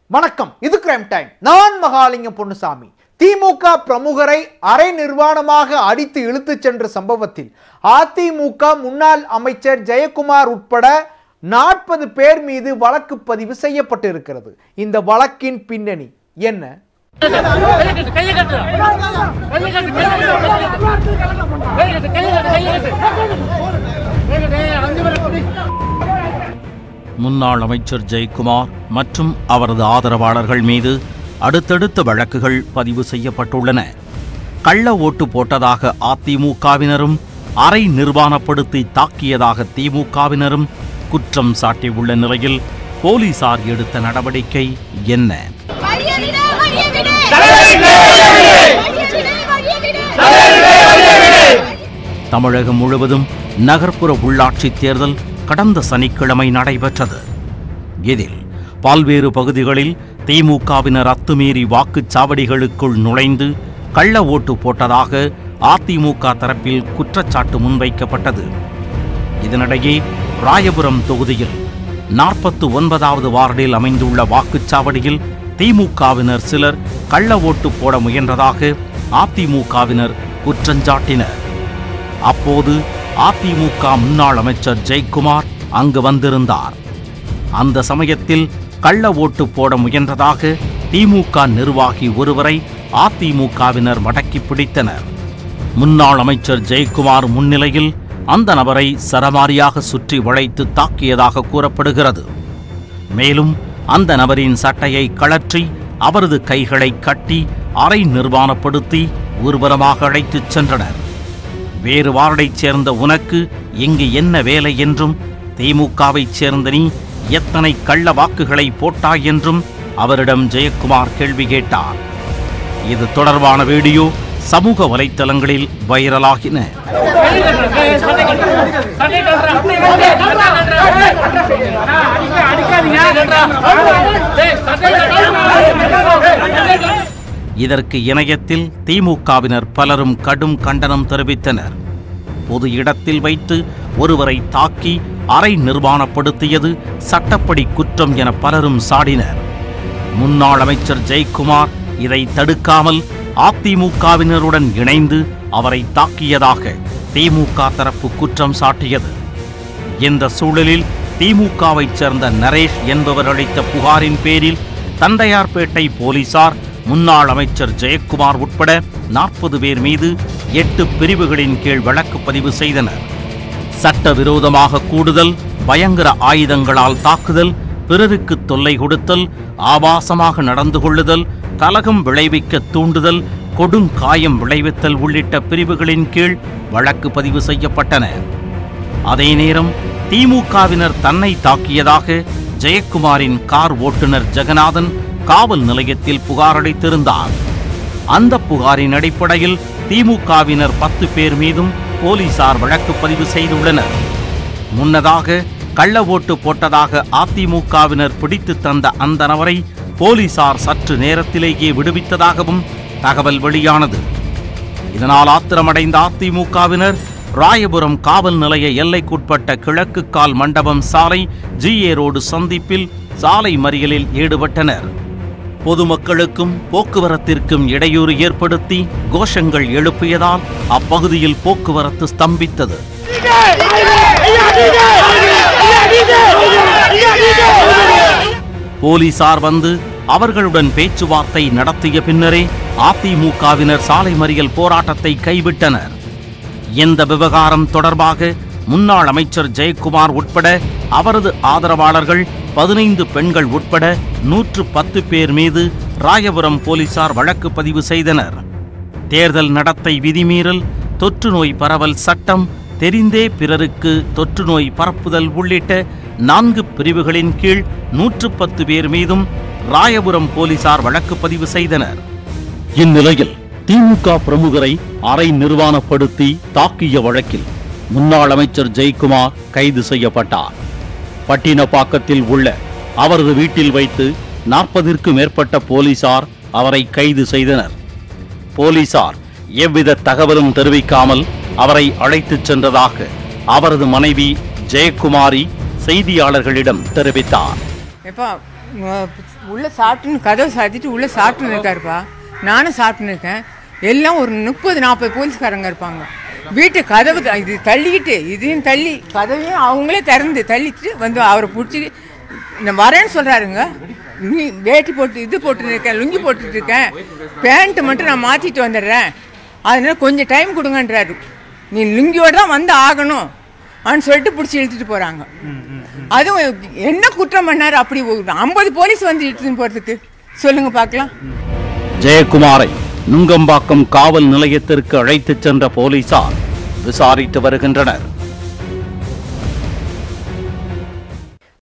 வணக்கம், இது crime time. நான் மகாலிங்கம் பொன்னுசாமி. திமுக பிரமுகரை அரை நிர்வாணமாக அடித்து இழுத்துச் சென்ற சம்பவத்தில் அதிமுக முன்னாள் அமைச்சர் ஜெயக்குமார் உட்பட 40 பேர் மீது வழக்கு பதிவு செய்யப்பட்டிருக்கிறது. இந்த வழக்கின் பின்னணி என்ன? முன்னாள் அமைச்சர் ஜெயக்குமார் மற்றும் அவரது ஆதரவாளர்கள் மீது அடுத்தடுத்த வழக்குகள் பதிவு செய்யப்பட்டுள்ளன. கள்ள ஓட்டு போட்டதாக அதிமுகவினரும் அரை நிர்வாணப்படுத்தி தாக்கியதாக திமுகவினரும் குற்றம் சாட்டியுள்ள நிலையில் போலீசார் எடுத்த நடவடிக்கை என்ன? தமிழகம் முழுவதும் நகர்ப்புற உள்ளாட்சி தேர்தல் கடந்த சனிக்கிழமை நடைபெற்றது. இதில் பல்வேறு பகுதிகளில் திமுகவினர் அத்துமீறி வாக்குச்சாவடிகளுக்குள் நுழைந்து கள்ள ஓட்டு போட்டதாக அதிமுக தரப்பில் குற்றச்சாட்டு முன்வைக்கப்பட்டது. இதனிடையே ராயபுரம் தொகுதியில் 49வது வார்டில் அமைந்துள்ள வாக்குச்சாவடியில் திமுகவினர் சிலர் கள்ள ஓட்டு போட முயன்றதாக அதிமுகவினர் குற்றஞ்சாட்டினர். அப்போது அதிமுக முன்னாள் அமைச்சர் ஜெயக்குமார் அங்கு வந்திருந்தார். அந்த சமயத்தில் கள்ள ஓட்டு போட முயன்றதாக திமுக நிர்வாகி ஒருவரை அதிமுகவினர் மடக்கி பிடித்தனர். முன்னாள் அமைச்சர் ஜெயக்குமார் முன்னிலையில் அந்த நபரை சரமாரியாக சுற்றி வளைத்து தாக்கியதாக கூறப்படுகிறது. மேலும் அந்த நபரின் சட்டையை கழற்றி அவரது கைகளை கட்டி அரை நிர்வாணப்படுத்தி ஊர்வலமாக அழைத்துச் சென்றனர். வேறு வார்டைச் சேர்ந்த உனக்கு இங்கு என்ன வேலை என்றும், திமுகவைச் சேர்ந்த நீ எத்தனை கள்ள வாக்குகளை போட்டாய் என்றும் அவரிடம் ஜெயக்குமார் கேள்வி கேட்டார். இது தொடர்பான வீடியோ சமூக வலைத்தளங்களில் வைரலாகின. இதற்கு இணையத்தில் திமுகவினர் பலரும் கடும் கண்டனம் தெரிவித்தனர். பொது இடத்தில் வைத்து ஒருவரை தாக்கி அரை நிர்வாணப்படுத்தியது சட்டப்படி குற்றம் என பலரும் சாடினர். முன்னாள் அமைச்சர் ஜெயக்குமார் இதை தடுக்காமல் அதிமுகவினருடன் இணைந்து அவரை தாக்கியதாக திமுக தரப்பு குற்றம் சாட்டியது. இந்த சூழலில் திமுகவைச் சேர்ந்த நரேஷ் என்பவர் அளித்த புகாரின் பேரில் தண்டையார்பேட்டை போலீசார் முன்னாள் அமைச்சர் ஜெயக்குமார் உட்பட 40 பேர் மீது 8 பிரிவுகளின் கீழ் வழக்கு பதிவு செய்தனர். சட்டவிரோதமாக கூடுதல், பயங்கர ஆயுதங்களால் தாக்குதல், பிறருக்கு தொல்லை கொடுத்தல், ஆபாசமாக நடந்து கொள்ளுதல், கலகம் விளைவிக்க தூண்டுதல், கொடுங்காயம் விளைவித்தல் உள்ளிட்ட பிரிவுகளின் கீழ் வழக்கு பதிவு செய்யப்பட்டன. அதே நேரம் திமுகவினர் தன்னை தாக்கியதாக ஜெயக்குமாரின் கார் ஓட்டுநர் ஜெகநாதன் காவல் நிலையத்தில் புகார் அளித்திருந்தார். அந்த புகாரின் அடிப்படையில் திமுகவினர் 10 பேர் மீதும் போலீசார் வழக்கு பதிவு செய்துள்ளனர். முன்னதாக கள்ள ஓட்டு போட்டதாக அதிமுகவினர் பிடித்து தந்த அந்த நபரை போலீசார் சற்று நேரத்திலேயே விடுவித்ததாகவும் தகவல் வெளியானது. இதனால் ஆத்திரமடைந்த அதிமுகவினர் ராயபுரம் காவல் நிலைய எல்லைக்குட்பட்ட கிழக்கு கால் மண்டபம் சாலை GA ரோடு சந்திப்பில் சாலை மறியலில் ஈடுபட்டனர். பொதுமக்களுக்கும் போக்குவரத்திற்கும் இடையூறு ஏற்படுத்தி கோஷங்கள் எழுப்பியதால் அப்பகுதியில் போக்குவரத்து ஸ்தம்பித்தது. போலீசார் வந்து அவர்களுடன் பேச்சுவார்த்தை நடத்திய பின்னரே அதிமுகவினர் சாலை மறியல் போராட்டத்தை கைவிட்டனர். இந்த விவகாரம் தொடர்பாக முன்னாள் அமைச்சர் ஜெயக்குமார் உட்பட அவரது ஆதரவாளர்கள் 15 பெண்கள் உட்பட 110 பேர் மீது ராயபுரம் போலீசார் வழக்கு பதிவு செய்தனர். தேர்தல் நடத்தை விதிமீறல், தொற்று நோய் பரவல் சட்டம், தெரிந்தே பிறருக்கு தொற்று நோய் பரப்புதல் உள்ளிட்ட 4 பிரிவுகளின் கீழ் 110 பேர் மீதும் ராயபுரம் போலீசார் வழக்கு பதிவு செய்தனர். இந்நிலையில் திமுக பிரமுகரை அரை நிர்வாணப்படுத்தி தாக்கிய வழக்கில் முன்னாள் அமைச்சர் ஜெயக்குமார் கைது செய்யப்பட்டார். பட்டினப்பாக்கத்தில் உள்ள அவரது வீட்டில் வைத்து 40ற்கும் மேற்பட்ட போலீசார் அவரை கைது செய்தனர். போலீசார் எவ்வித தகவலும் தெரிவிக்காமல் அவரை அழைத்துச் சென்றதாக அவரது மனைவி ஜெயக்குமாரி செய்தியாளர்களிடம் தெரிவித்தார். உள்ளே சாப்பிட்டுன்னு கதவை சாத்திட்டு உள்ளே சாப்பிட்டுன்னு இருக்காருப்பா. நானும் சாப்பிட்டுன்னு இருக்கேன். எல்லாம் ஒரு 30-40 போலீஸ்காரங்க இருப்பாங்க. வீட்டு கதவு இது தள்ளிக்கிட்டு இதையும் தள்ளி கதவையும் அவங்களே திறந்து தள்ளிட்டு வந்து அவரை பிடிச்சி நான் வரேன்னு சொல்கிறாருங்க. வேட்டி போட்டு இது போட்டுருக்கேன், லுங்கி போட்டுட்ருக்கேன், பேண்ட்டு மட்டும் நான் மாற்றிட்டு வந்துடுறேன், அதனால் கொஞ்சம் டைம் கொடுங்கன்றாரு. நீ லுங்கியோடு தான் வந்து ஆகணும் அப்படின்னு சொல்லிட்டு பிடிச்சி இழுத்துட்டு போகிறாங்க. அதுவும் என்ன குற்றம் பண்ணார்? அப்படி 50 போலீஸ் வந்து இழுத்துன்னு போகிறதுக்கு சொல்லுங்கள் பார்க்கலாம். ஜெயக்குமாரை நுங்கம்பாக்கம் காவல் நிலையத்திற்கு அழைத்துச் சென்ற போலீசார் விசாரித்து வருகின்றனர்.